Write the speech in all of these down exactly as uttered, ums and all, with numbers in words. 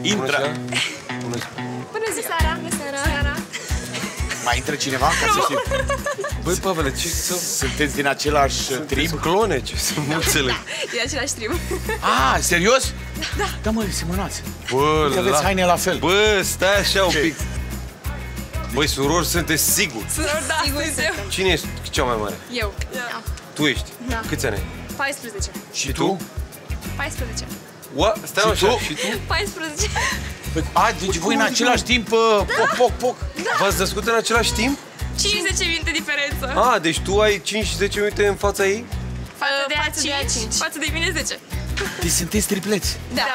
Intră! Bună seara! Bună seara! Mai intră cineva ca să știu? Băi, Pavele, ce să... Sunteți din același trib? clone, ce să nu înțeleg. E același trib. Ah, serios? Da. Da, mă, semănați. Bă, Uite, aveți haine la fel. Bă, stai așa un pic. Băi, surori, sunteți sigur. Surori, da, sigur suntem. Cine ești cea mai mare? Eu. Da. Tu ești? Da. Câți ani ai? paisprezece. Și tu? paisprezece. Ua, stai așa, tu? și tu? paisprezece. Păi, a, deci voi în același timp, uh, poc, poc, poc. V-ați născut în același timp? cinci-zece minute diferență. Ah, deci tu ai cinci zece minute în fața ei? Față de a cinci, față de mine zece. Deci sunteți tripleți. Da.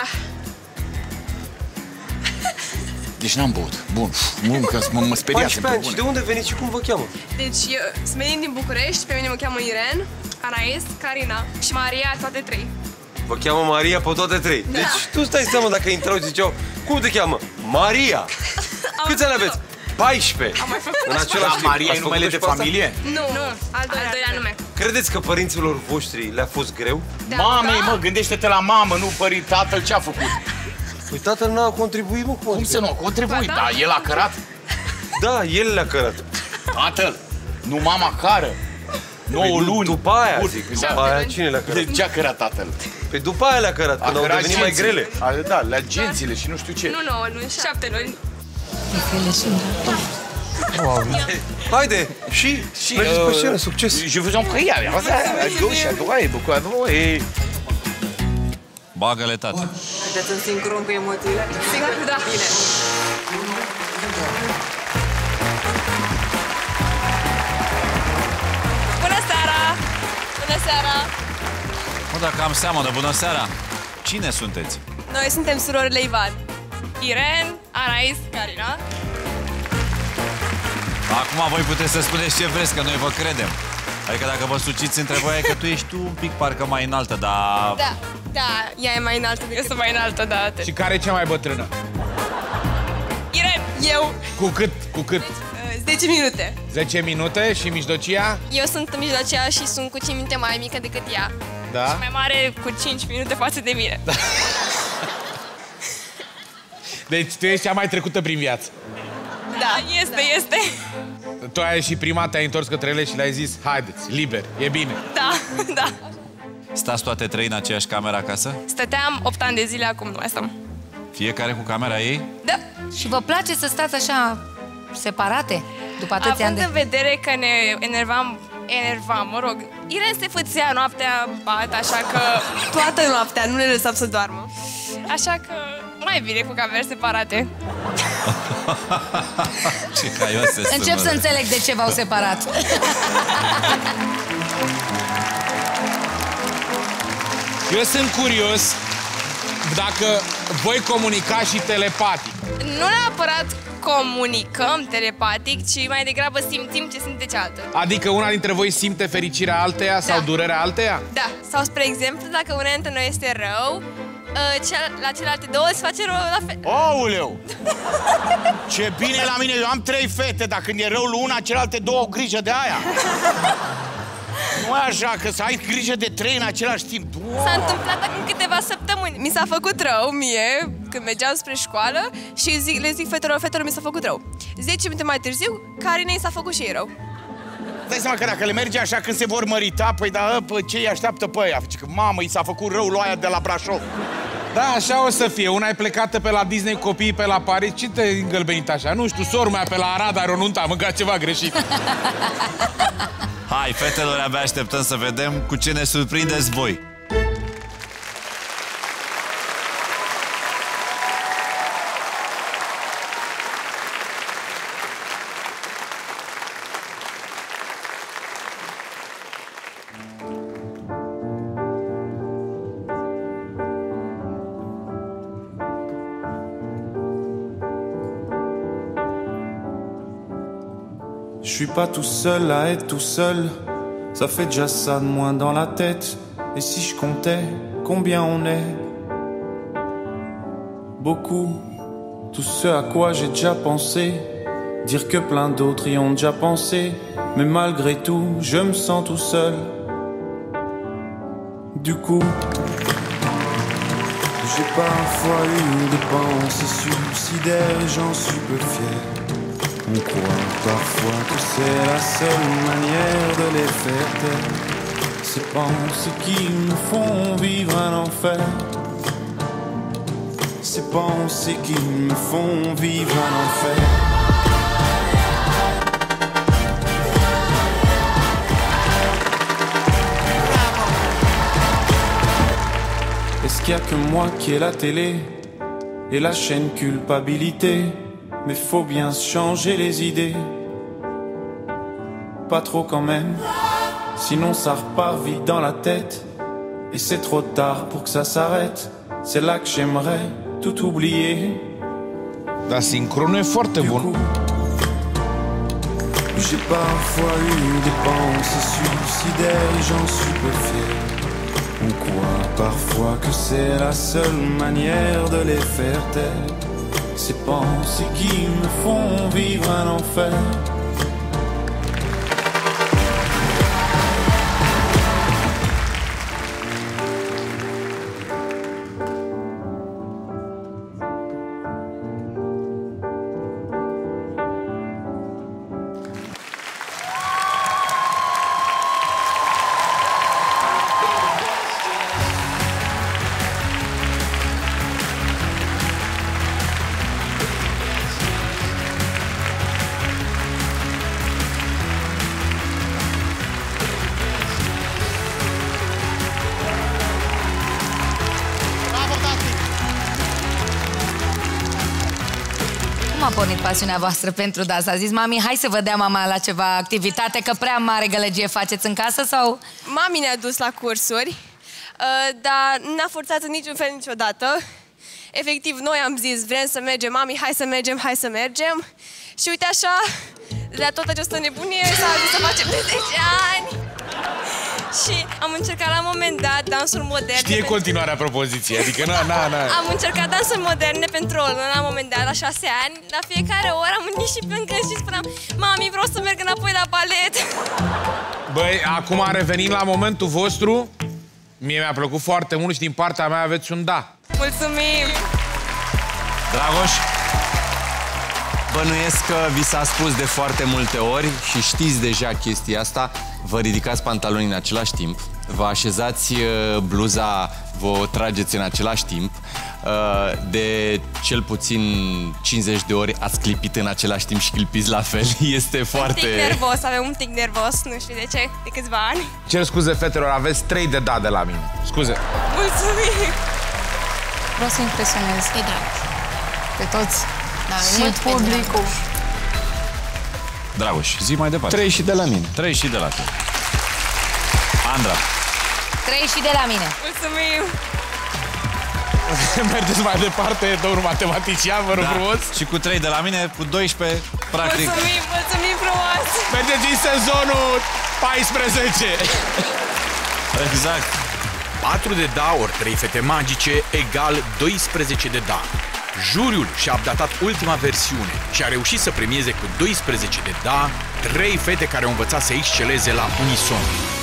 Deci n-am băut. Bun. Bun, că mă, mă speriasem. paisprezece ani. Și de unde veniți și cum vă cheamă? Deci, eu sunt venit din București, pe mine mă cheamă Iren, Anais, Carina și Maria, toate trei. Vă cheamă Maria pe toate trei. Da. Deci tu stai seama dacă intrau și ziceau, cum te cheamă? Maria! Câți ani aveți? paisprezece. Am mai făcut. În același timp. Maria e Ați numele de făcut și pe asta? familie? Nu, nu, al doilea nume. Credeți că părinților voștri le-a fost greu? Da. Mamei, Da. mă, gândește-te la mamă, nu părinți, tatăl ce a făcut? Păi tatăl n-a contribuit, mă, cum? Cum să nu? A contribuit, Ba, da. dar el a cărat. Da, el le-a cărat. Tatăl, nu mama cară. nouă luni. După aia, Bun. zic. Da. După aia cine le-a cărat? De ce a cărat tatăl? Păi după aia le-a cărat, când au cărat devenit mai agenții. grele. A, da, la agențiile și nu știu ce. Nu nouă luni, șapte luni. Haide, și, și mergeți pe scenă, succes! Je vous en prie, à gauche, à droite, et beaucoup à droite, et... Bagă-le, tată. Sunteți în sincron cu emoțiile? Sigur, da. Bine. Bună seara! Bună seara! Mă, dacă am seamănă, bună seara! Cine sunteți? Noi suntem surorile Ivan. Iren, Anais, Carina. Acum voi puteți să spuneți ce vreți, că noi vă credem. Adică dacă vă suciți între voi, e că tu ești tu un pic parcă mai înaltă, dar... Da, da, ea e mai înaltă decât... Eu sunt mai înaltă, da, atât. Și care e cea mai bătrână? Iren, eu, Cu cât? Cu cât? zece minute. zece minute și mijlocia? Eu sunt mijlocea și sunt cu cinci minute mai mică decât ea. Da? Și mai mare cu cinci minute față de mine. Da. Deci tu ești cea mai trecută prin viață. Da, este, este. Tu ai și prima te-ai întors către ele și le-ai zis, haideți, liber, e bine. Da, da. Stați toate trei în aceeași cameră acasă? Stăteam opt ani de zile, acum nu mai stăm. Fiecare cu camera ei? Da. Și vă place să stați așa separate după atâția ani Având de... în vedere că ne enervam, enervam, mă rog, Iren se fățea noaptea bat, așa că... Toată noaptea, nu ne lăsam să doarmă. Așa că mai bine cu camere separate. Ce caioase sunt, Încep mă. să înțeleg de ce v-au separat. Eu sunt curios dacă voi comunicați și telepatic. Nu neapărat comunicăm telepatic, ci mai degrabă simțim ce simte cealaltă. Adică una dintre voi simte fericirea alteia sau Da. durerea alteia? Da, sau spre exemplu, dacă una dintre noi este rău, la celelalte două se face rău la fel. Aoleu! Ce bine la mine, eu am trei fete, dar când e rău lui una, celelalte două au grijă de aia. Nu e așa, că să ai grijă de trei în același timp. S-a întâmplat acum câteva săptămâni. Mi s-a făcut rău mie, când mergeam spre școală și zic, le zic fetelor, fetelor, mi s-a făcut rău. zece minute mai târziu, Carinei s-a făcut și ei rău. Dai seama că dacă le merge așa când se vor mărita, păi da, pă, ce îi așteaptă pe aia? Că mamă, i s-a făcut rău lui aia de la Brașov. Da, așa o să fie. Una e plecată pe la Disney, copiii pe la Paris. Ce te-ai îngălbenit așa? Nu știu, sora mea pe la Arad are o nuntă, a mâncat ceva greșit. Hai, fetelor, abia așteptăm să vedem cu ce ne surprindeți voi. Je suis pas tout seul à être tout seul, ça fait déjà ça de moins dans la tête. Et si je comptais combien on est? Beaucoup, tout ce à quoi j'ai déjà pensé, dire que plein d'autres y ont déjà pensé. Mais malgré tout, je me sens tout seul. Du coup, J'ai parfois eu des pensées suicidaires et j'en suis peu fier. On croit parfois que c'est la seule manière de les faire taire. Ces pensées qui nous font vivre un enfer. Ces pensées qui me font vivre un enfer. Est-ce qu'il y a que moi qui ai la télé et la chaîne culpabilité? Mais faut bien se changer les idées. Pas trop quand même, sinon ça repart vite dans la tête. Et c'est trop tard pour que ça s'arrête. C'est là que j'aimerais tout oublier. Dar sincronul e foarte bun. J'ai parfois eu des pensées suicidaires et j'en suis peu fier. On croit parfois que c'est la seule manière de les faire taire. Ces pensées qui me font vivre un enfer. Cum a pornit pasiunea voastră pentru dans? A zis mami, hai să vă dea mama la ceva activitate, că prea mare gălăgie faceți în casă, sau? Mami ne-a dus la cursuri, dar n-a forțat în niciun fel niciodată. Efectiv, noi am zis, vrem să mergem, mami, hai să mergem, hai să mergem. Și uite așa, la tot această nebunie s-a ajuns să facem de zece ani. Și am încercat la un moment dat dansuri moderne. Știe continuarea propoziției, adică na, na, na. Am încercat dansuri moderne pentru o lună, la un moment dat, la șase ani. La fiecare oră am unit și plângând și spuneam, mami, vreau să merg înapoi la balet. Băi, acum revenim la momentul vostru. Mie mi-a plăcut foarte mult și din partea mea aveți un da. Mulțumim! Dragoș, bănuiesc că vi s-a spus de foarte multe ori și știți deja chestia asta. Vă ridicați pantalonii în același timp, vă așezați bluza, vă o trageți în același timp. De cel puțin cincizeci de ori ați clipit în același timp și clipiți la fel. Este foarte... Un pic nervos, avem un pic nervos, nu știu de ce, de câțiva ani. Cer scuze, fetelor, aveți trei de da de la mine. Scuze. Mulțumim! Vreau să impresionez. E drag. Pe toți. Da, și mult publicul. Dragoș, zi mai departe. Trei și de la mine. Trei și de la tine. Andra. Trei și de la mine. Mulțumim! Mergeți mai departe, domnul matematician, vă rog Da. frumos. Și cu trei de la mine, cu doisprezece, practic. Mulțumim, mulțumim frumos! Mergeți în sezonul paisprezece. Exact. patru de da ori trei fete magice egal doisprezece de da. Juriul și-a updatat ultima versiune și a reușit să premieze cu doisprezece de da trei fete care au învățat să exceleze la unison.